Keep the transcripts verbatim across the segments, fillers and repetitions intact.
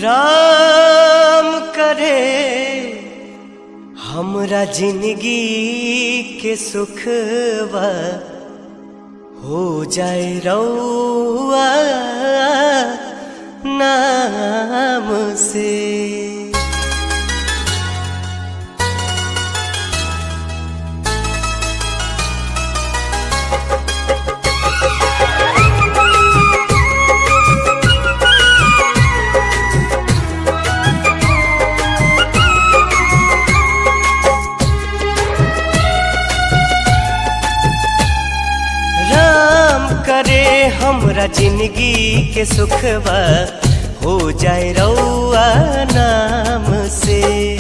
राम करे हमरा जिंदगी के सुखवा हो जाए रउआ नाम से। करे हमरा जिंदगी के सुखवा हो जाए रउआ नाम से।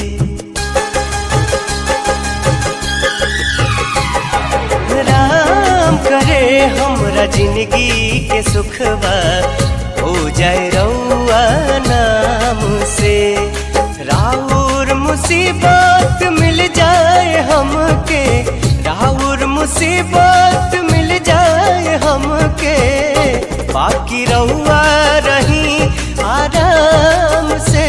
राम करे हमरा जिंदगी के सुखवा हो जाए रउआ नाम से। राउर मुसीबत मिल जाए हमके, राउर मुसीबत मिल जाए हमके, बाकी रहुआ रही आराम से।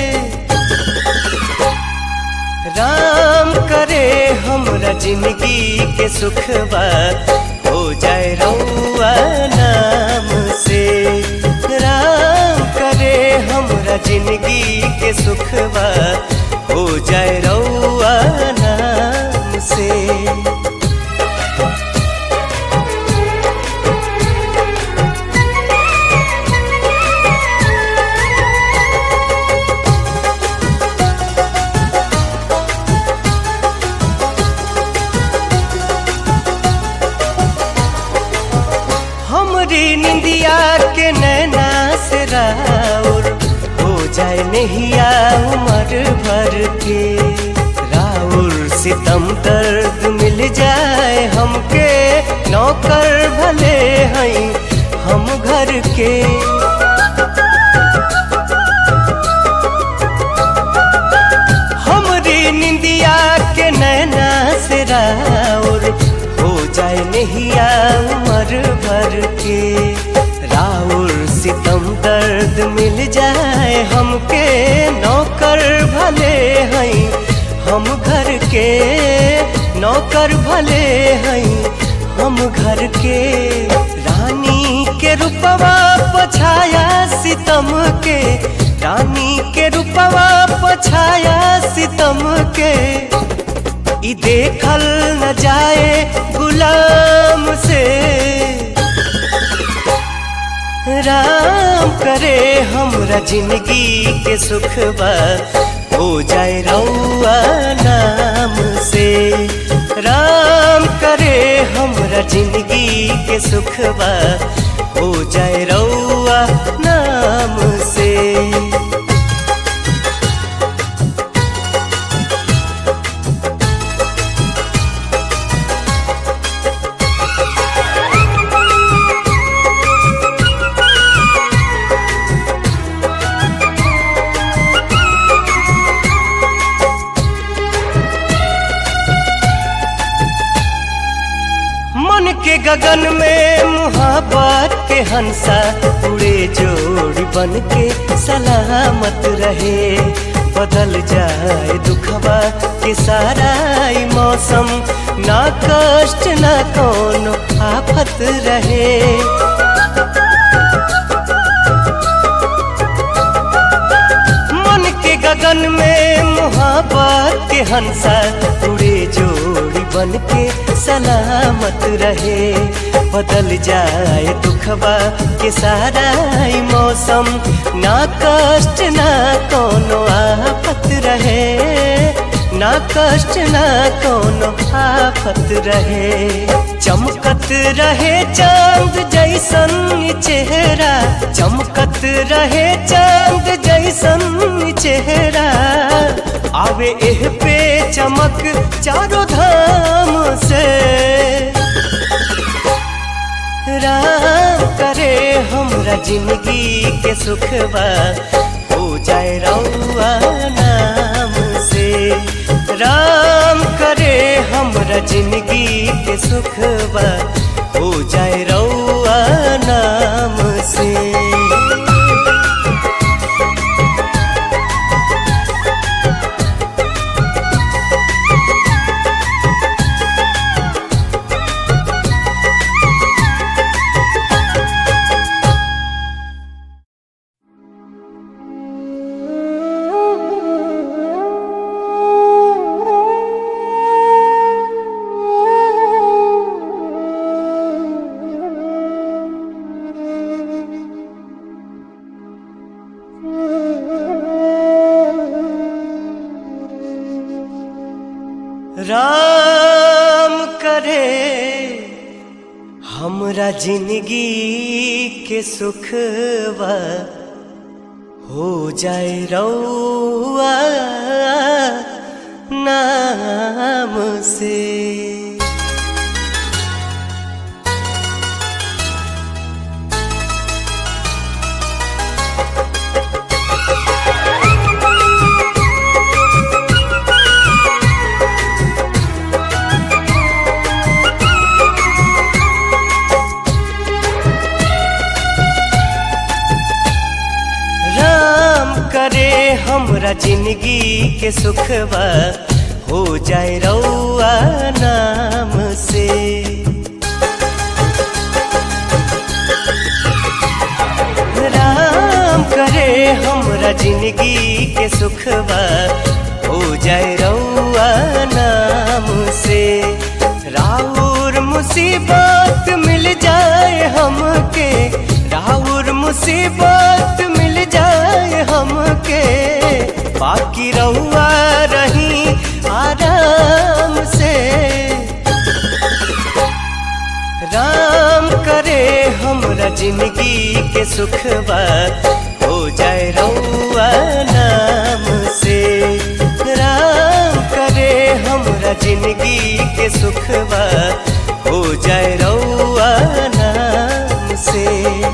राम करे हमरा जिंदगी के सुखवा हो जाए रउआ नाम से। राम करे हमरा जिंदगी के सुखवा हो जाए रउआ नाम से। निंदिया के नैना से राउर हो जाए नहिया उम्र भर के। राउर सितम दर्द मिल जाए हमके, नौकर भले हैं हम घर के। हमरी निंदिया के नैना से राउर हो जाए नहिया उम्र भर के। राउर सितम दर्द मिल जाए हमके, नौकर भले हैं हम घर के। नौकर भले हैं हम घर के। रानी के रूपवा पछाया सितम के, रानी के रूपवा पछाया सितम के। ई देखल न जाए गुलाम से। राम करे हमरा जिंदगी के सुखवा हो जाए रउआ नाम से। राम करे हमरा जिंदगी के सुखवा हो जाए रउआ नाम से। के गगन में मुहाबत के हंसा उड़े जोड़ी बन के सलामत रहे। बदल जाए दुखवा के सारा मौसम, ना कष्ट ना कोनो आफत रहे। मन के गगन में मुहाबत के हंसा उड़े जोड़ी बन के सलामत रहे। बदल जाए दुखवा के सारा मौसम, ना कष्ट ना कोनो आफत रहे। ना कष्ट ना कोनो आफत रहे। चमकत रहे चांद जैसन चेहरा, चमकत रहे चांद जैसन चेहरा। आवे एह पे चमक चारों धाम से। राम करे हमरा जिंदगी के सुखवा हो जाए रउआ नाम से। राम करे हमरा जिंदगी के सुखवा हो जाए रउआ नाम से। राम करे हमरा जिंदगी के सुखवा हो जाए रउआ नाम से। करे हमरा जिंदगी के सुखवा हो जाए रउआ नाम से। राम करे हमरा जिंदगी के सुखवा हो जाए रउआ नाम से। राउर मुसीबत मिल जाए हमके, राउर मुसीबत मिल जाए हमके, बाकी रहुआ रही आराम से। राम करे हमरा जिंदगी के सुखवा हो जाए रउआ नाम से। राम करे हमरा जिंदगी के सुखवा हो जाए रउआ नाम से।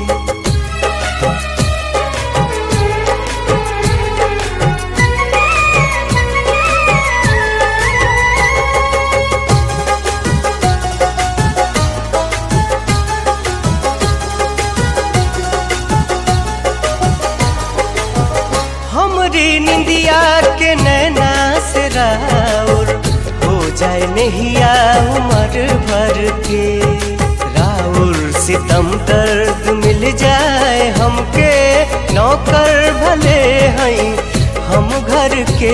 हमरी निंदिया के नैना से राउर हो जाए नहिया उम्र भर के। राउर सितम दर्द मिल जाए हमके, नौकर भले हैं हम घर के।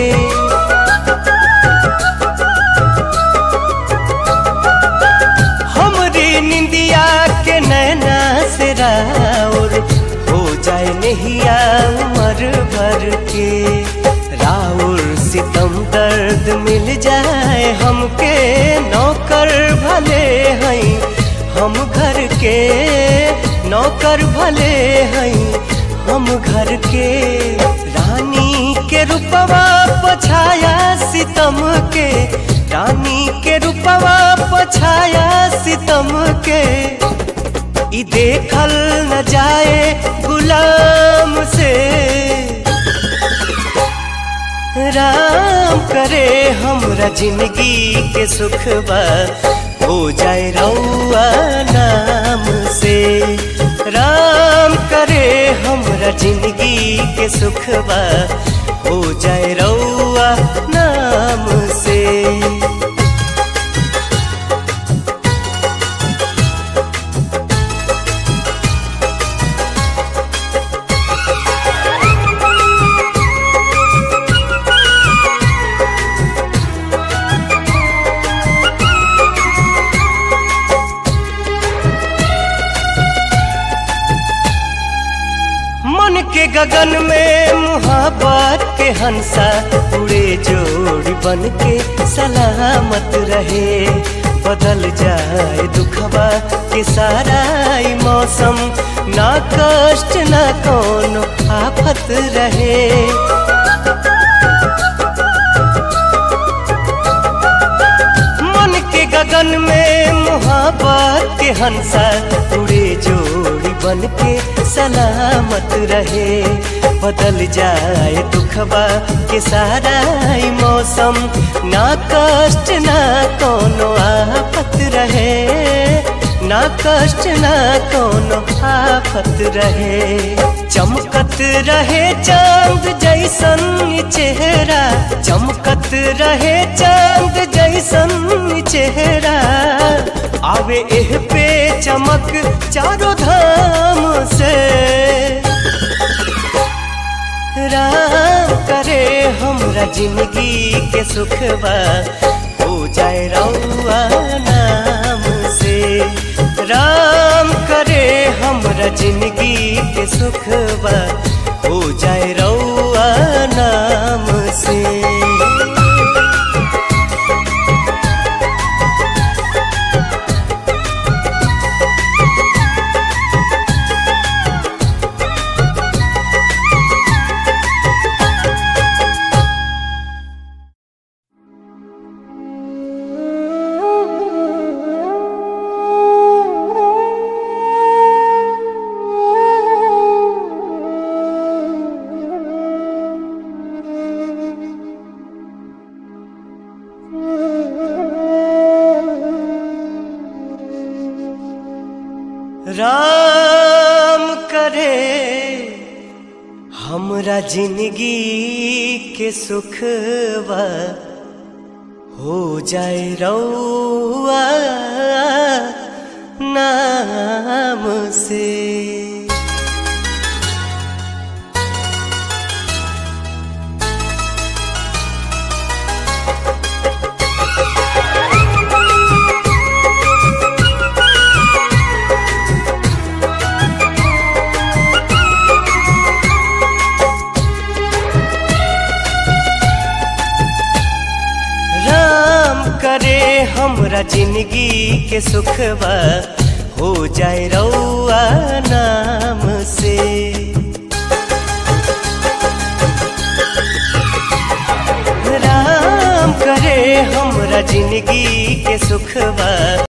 हमरी निंदिया के नैना से राउर हो जाए नहिया उम्र भर के। राउर सितम दर्द मिल जाए हमके, नौकर भले हैं हम घर के। नौकर भले हैं हम घर के। रानी के रूपवा पछाया सितम के, रानी के रूपवा पछाया सितम के। ई देखल न जाए गुलाम से। राम करे हमरा जिंदगी के सुखवा हो जाए रउआ नाम से। राम करे हमरा जिंदगी के सुखवा हो जाए रउआ नाम से। मन के गगन में मुहाबत के हंसा उड़े, जोड़ी बन के सलामत रहे। बदल जाए दुखवा के सारा मौसम, ना कष्ट ना कोनो आफत रहे। मन के गगन में मुहाबत के हंसा उड़े, जोड़ी बन के सलामत रहे। बदल जाए दुखवा के सारा मौसम, ना कष्ट ना कोनो आफत रहे। ना कष्ट ना कोनो आफत रहे। चमकत रहे चांद जैसन चेहरा, चमकत रहे चांद जैसन चेहरा। आवे एह पे चमक चारों धाम से। राम करे हमरा जिंदगी के सुखवा हो जाए रउआ नाम से। राम करे हमरा जिंदगी के सुखवा हो जाए रउआ नाम से। राम करे हमरा जिंदगी के सुखवा हो जाए रउआ नाम से। करे हमरा जिंदगी के सुखवा हो जाए रउआ नाम से। राम करे हमरा जिंदगी के सुखवा